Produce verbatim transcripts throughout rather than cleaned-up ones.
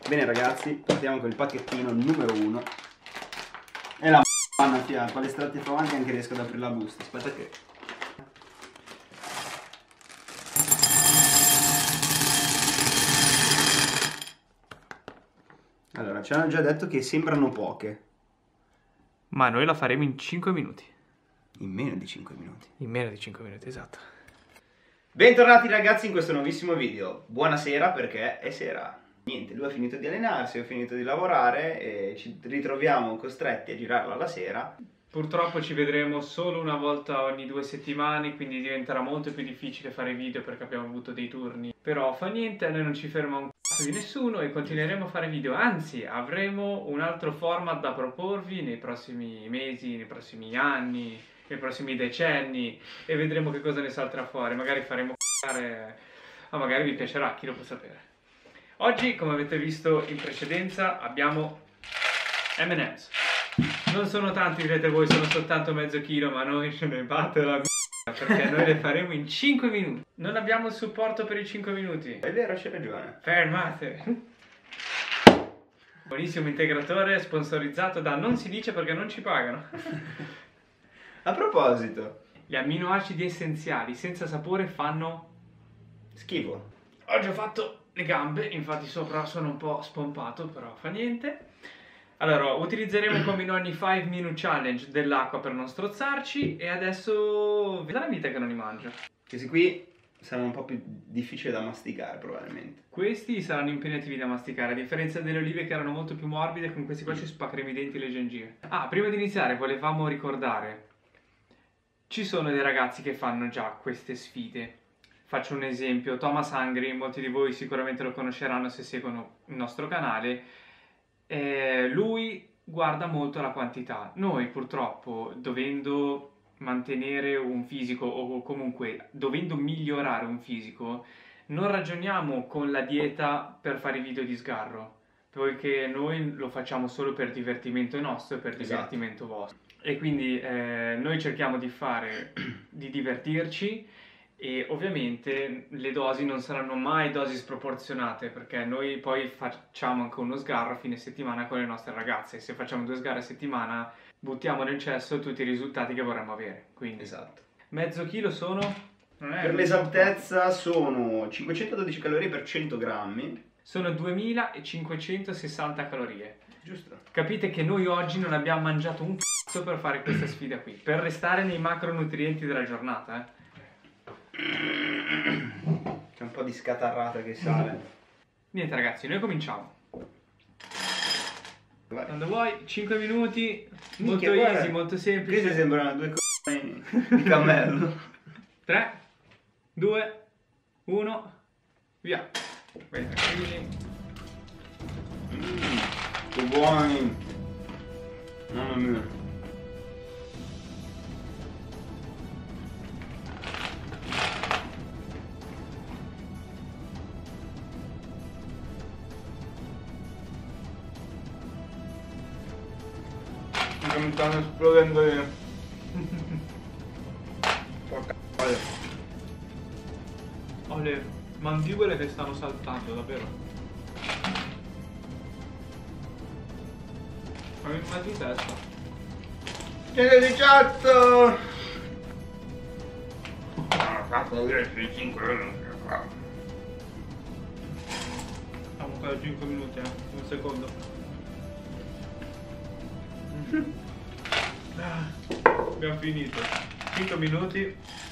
Bene ragazzi, partiamo con il pacchettino numero uno. E la m***a fianco, alle strette avanti anche riesco ad aprire la busta. Aspetta che... Allora, ci hanno già detto che sembrano poche. Ma noi la faremo in cinque minuti. In meno di cinque minuti. In meno di cinque minuti, esatto. Bentornati ragazzi in questo nuovissimo video. Buonasera perché è sera. Niente, lui ha finito di allenarsi, io ho finito di lavorare e ci ritroviamo costretti a girarla la sera. Purtroppo ci vedremo solo una volta ogni due settimane, quindi diventerà molto più difficile fare video perché abbiamo avuto dei turni. Però fa niente, a noi non ci ferma un cazzo di nessuno e continueremo a fare video. Anzi, avremo un altro format da proporvi nei prossimi mesi, nei prossimi anni, nei prossimi decenni e vedremo che cosa ne salterà fuori. Magari faremo c***are, ma magari vi piacerà, chi lo può sapere. Oggi, come avete visto in precedenza, abbiamo emme and em's. Non sono tanti, direte voi, sono soltanto mezzo chilo, ma noi ce ne batte la m***a, perché noi le faremo in cinque minuti. Non abbiamo il supporto per i cinque minuti. È vero, c'è ragione. Fermate. Buonissimo integratore, sponsorizzato da non si dice perché non ci pagano. A proposito, Gli amminoacidi essenziali senza sapore fanno schifo. Oggi ho fatto le gambe, infatti sopra sono un po' spompato, però fa niente. Allora, utilizzeremo come in ogni five minute challenge dell'acqua per non strozzarci e adesso vedi la vita che non li mangio. Questi qui saranno un po' più difficili da masticare probabilmente. Questi saranno impegnativi da masticare, a differenza delle olive che erano molto più morbide, con questi qua ci spaccheremo i denti e le gengive. Ah, prima di iniziare volevamo ricordare, ci sono dei ragazzi che fanno già queste sfide. Faccio un esempio, Thomas Hungry, molti di voi sicuramente lo conosceranno se seguono il nostro canale. Eh, lui guarda molto la quantità. Noi purtroppo, dovendo mantenere un fisico o comunque dovendo migliorare un fisico, non ragioniamo con la dieta per fare i video di sgarro, poiché noi lo facciamo solo per divertimento nostro e per divertimento esatto. vostro. E quindi eh, noi cerchiamo di fare, di divertirci. E ovviamente le dosi non saranno mai dosi sproporzionate, perché noi poi facciamo anche uno sgarro a fine settimana con le nostre ragazze. Se facciamo due sgarre a settimana buttiamo nel cesso tutti i risultati che vorremmo avere. Quindi esatto. Mezzo chilo sono? Non è per l'esattezza sono cinquecentododici calorie per cento grammi. Sono duemilacinquecentosessanta calorie. Giusto. Capite che noi oggi non abbiamo mangiato un cazzo per fare questa sfida qui, per restare nei macronutrienti della giornata, eh. C'è un po' di scatarrata che sale. Niente ragazzi, noi cominciamo. Vai. Quando vuoi, cinque minuti, Minchia, molto guarda, easy, molto semplice. Questi sembrano due c***i di cammello. tre, due, uno, via. Bene, quindi... Mm, che buoni. Mamma mia. Mi stanno esplodendo le... Porca voglia. Ho le mandibole che stanno saltando, davvero. Ho il mal di testa. centodiciotto! Ah, cazzo, direi cinque minuti. Facciamo ancora cinque minuti, eh. Un secondo. Ah, abbiamo finito. cinque minuti.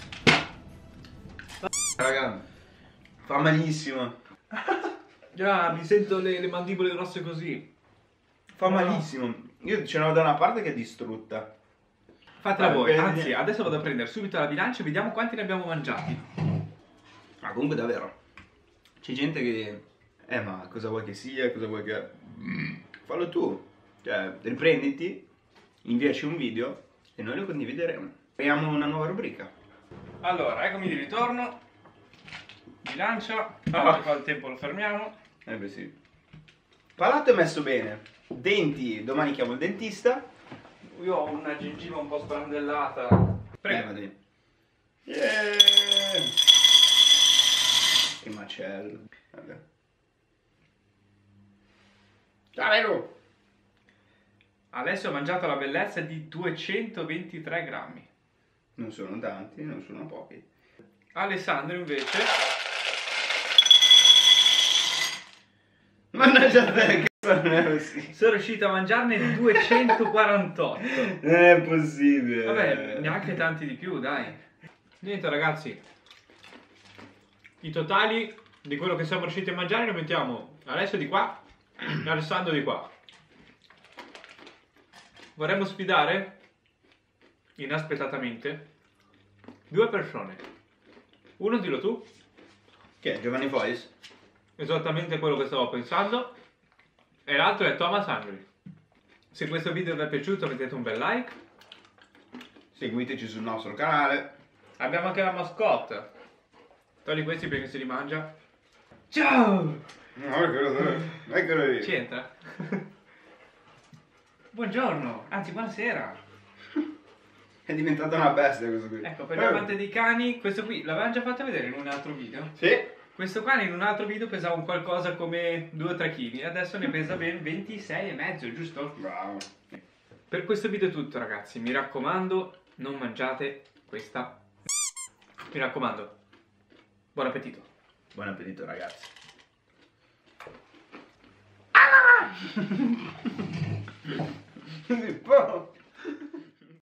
Raga, fa malissimo. Già, mi sento le, le mandibole grosse così. Fa No. malissimo. Io ce n'ho da una parte che è distrutta. Fatela Vabbè, voi. vedi. Anzi, adesso vado a prendere subito la bilancia e vediamo quanti ne abbiamo mangiati. Ma comunque davvero. C'è gente che... Eh ma cosa vuoi che sia? Cosa vuoi che... Fallo tu. Cioè, riprenditi, inviaci un video e noi lo condivideremo. Creiamo una nuova rubrica. Allora, eccomi di ritorno. Bilancia. Ah. Oggi qua il tempo lo fermiamo. Eh beh sì. Palato è messo bene. Denti, domani chiamo il dentista. Io ho una gengiva un po' sbrandellata. Prego. Eh, vadi. Yeah. Che macello. Vabbè. Davvero? Alessio ha mangiato la bellezza di duecentoventitré grammi. Non sono tanti, non sono pochi. Alessandro invece... Mannaggia te, che non è così. sono riuscito a mangiarne duecentoquarantotto. Non è possibile. Vabbè, neanche tanti di più, dai. Niente ragazzi, i totali di quello che siamo riusciti a mangiare lo mettiamo Alessio di qua e Alessandro di qua. Vorremmo sfidare, inaspettatamente, due persone. Uno dillo tu. Che è Giovanni Fois? Esattamente quello che stavo pensando. E l'altro è Thomas Angeli. Se questo video vi è piaciuto mettete un bel like. Seguiteci sul nostro canale. Abbiamo anche la mascotte. Togli questi perché se li mangia. Ciao! No, eccolo, eccolo lì. Ci entra. Buongiorno, anzi buonasera. È diventata una bestia questo qui. Ecco, per gli amanti dei cani, questo qui l'avevamo già fatto vedere in un altro video. Sì. Questo cane in un altro video pesava un qualcosa come due o tre chili, adesso ne pesa ben ventisei e mezzo, giusto? Bravo. Per questo video è tutto ragazzi, mi raccomando, non mangiate questa. Mi raccomando, buon appetito. Buon appetito ragazzi. Ah!